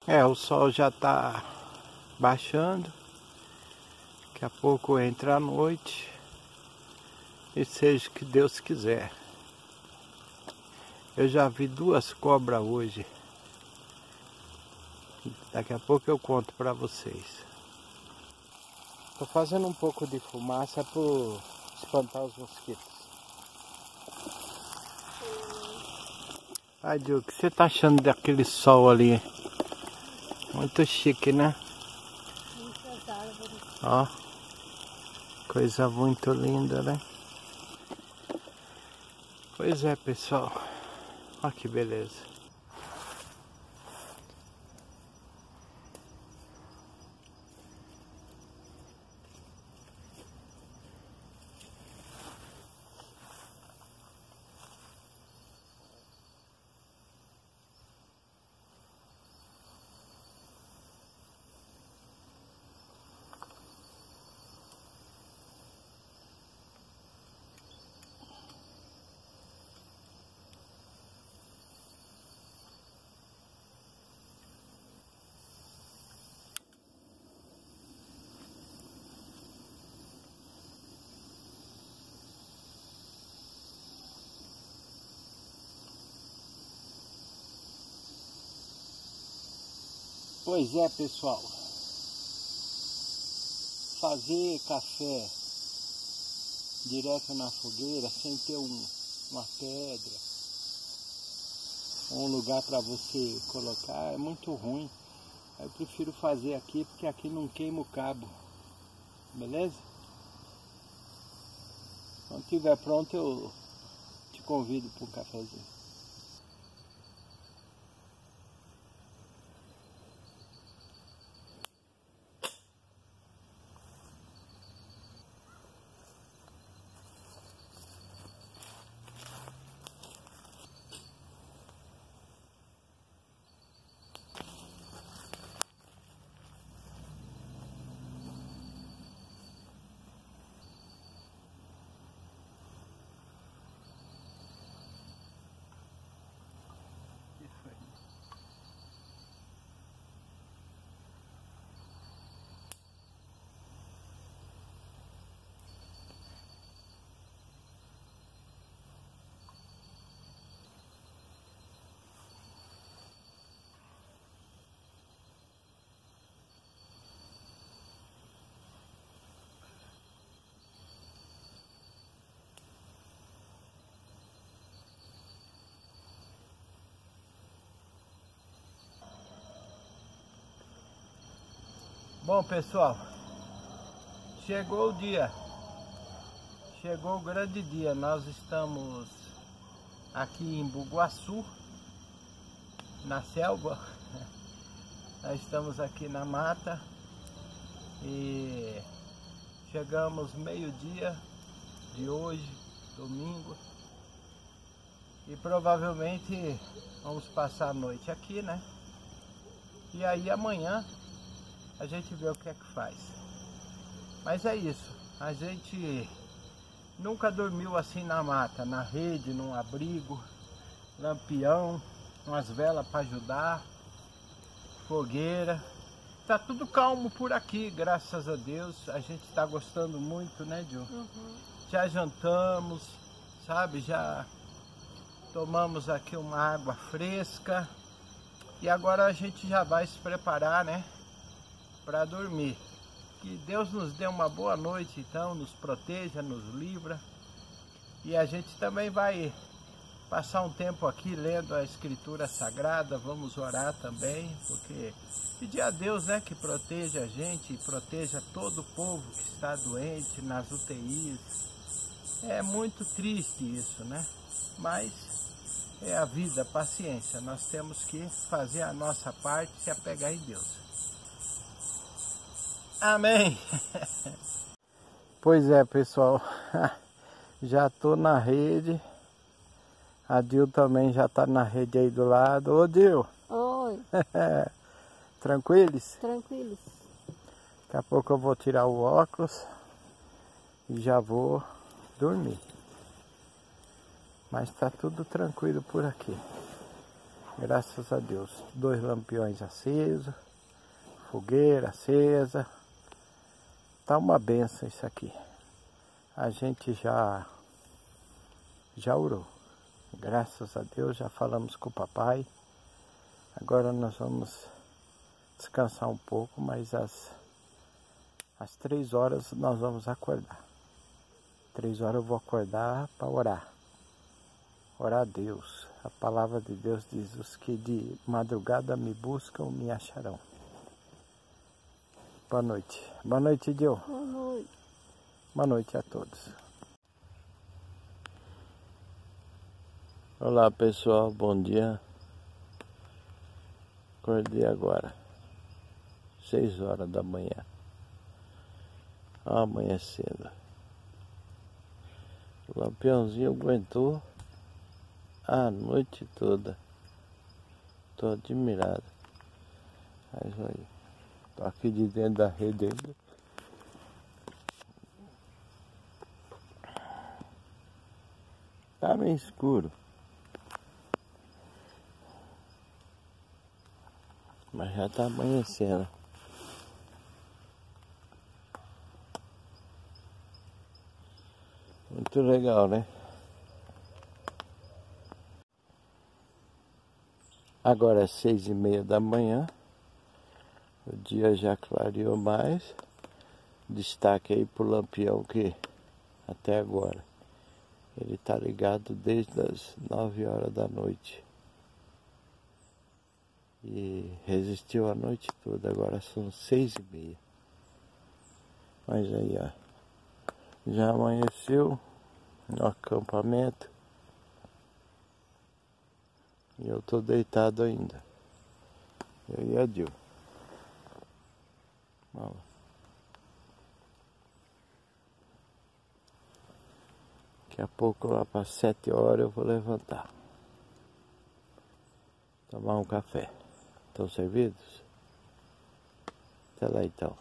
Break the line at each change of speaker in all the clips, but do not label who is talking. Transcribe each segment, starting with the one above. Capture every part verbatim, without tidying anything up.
É, o sol já tá baixando. Daqui a pouco entra a noite. E seja o que Deus quiser. Eu já vi duas cobras hoje. Daqui a pouco eu conto pra vocês. Tô fazendo um pouco de fumaça para espantar os mosquitos. Ai, Diogo, o que você tá achando daquele sol ali? Muito chique, né?
Muitas árvores.
Ó, coisa muito linda, né? Pois é, pessoal. Olha que beleza. Pois é, pessoal, fazer café direto na fogueira, sem ter um, uma pedra, um lugar para você colocar, é muito ruim. Eu prefiro fazer aqui, porque aqui não queima o cabo, beleza? Quando estiver pronto eu te convido para um cafezinho. Bom, pessoal, chegou o dia, chegou o grande dia. Nós estamos aqui em Bugaçu, na selva. Nós estamos aqui na mata e chegamos meio-dia de hoje, domingo, e provavelmente vamos passar a noite aqui, né? E aí amanhã a gente vê o que é que faz. Mas é isso, a gente nunca dormiu assim na mata, na rede, num abrigo, lampião, umas velas para ajudar, fogueira. Tá tudo calmo por aqui, graças a Deus. A gente tá gostando muito, né, Ju?
Uhum.
Já jantamos, sabe? Já tomamos aqui uma água fresca. E agora a gente já vai se preparar, né, para dormir. Que Deus nos dê uma boa noite, então, nos proteja, nos livra. E a gente também vai passar um tempo aqui lendo a Escritura Sagrada, vamos orar também, porque pedir a Deus, né, que proteja a gente e proteja todo o povo que está doente nas U T Is. É muito triste isso, né? Mas é a vida, paciência. Nós temos que fazer a nossa parte e se apegar em Deus. Amém! Pois é, pessoal, já estou na rede. A Dil também já está na rede aí do lado. Ô Dil!
Oi!
Tranquilos?
Tranquilos.
Daqui a pouco eu vou tirar o óculos e já vou dormir. Mas tá tudo tranquilo por aqui. Graças a Deus. Dois lampiões acesos, fogueira acesa. Tá uma benção isso aqui. A gente já, já orou. Graças a Deus, já falamos com o papai. Agora nós vamos descansar um pouco, mas às, às três horas nós vamos acordar. Três horas eu vou acordar para orar. Orar a Deus. A palavra de Deus diz: os que de madrugada me buscam, me acharão. Boa noite. Boa noite, Dio.
Boa noite.
Boa noite a todos. Olá, pessoal. Bom dia. Acordei agora. Seis horas da manhã. Amanhecendo. O lampiãozinho aguentou a noite toda. Tô admirado. Mas aí, tô aqui de dentro da rede ainda. Tá meio escuro. Mas já tá amanhecendo. Muito legal, né? Agora é seis e meia da manhã. O dia já clareou mais. Destaque aí pro lampião que até agora ele tá ligado desde as nove horas da noite. E resistiu a noite toda. Agora são seis e meia. Mas aí, ó, já amanheceu no acampamento. E eu tô deitado ainda. Eu e a Dil. Vamos lá. Daqui a pouco, lá para sete horas, eu vou levantar. Tomar um café. Estão servidos? Até lá então.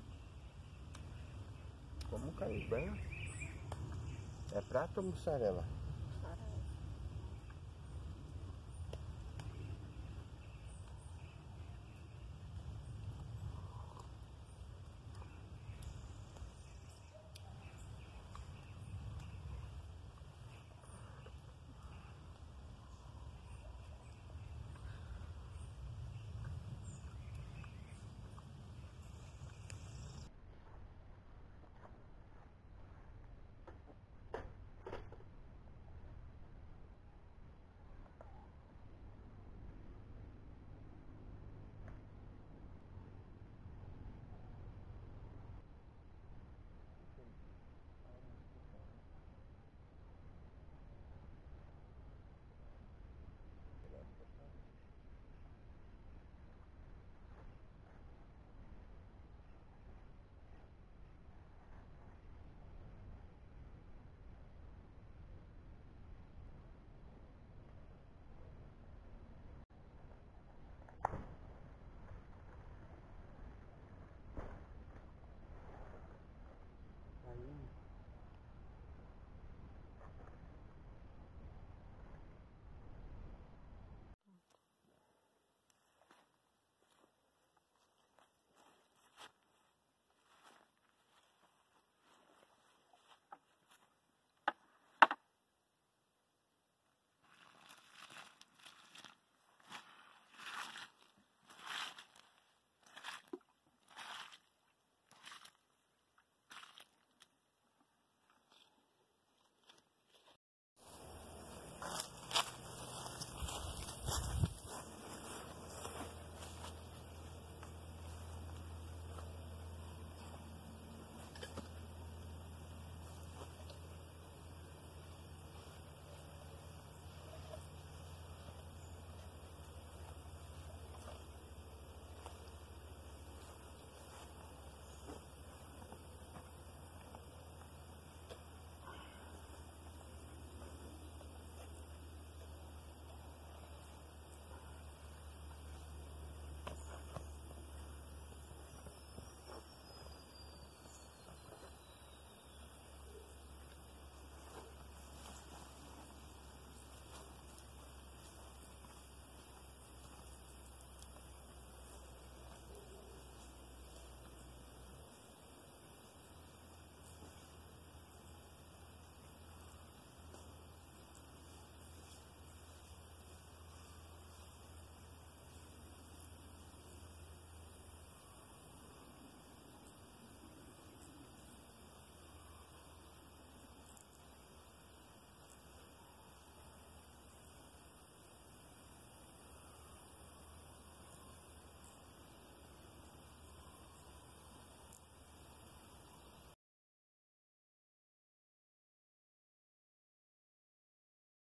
Como caiu bem? É prato ou mussarela?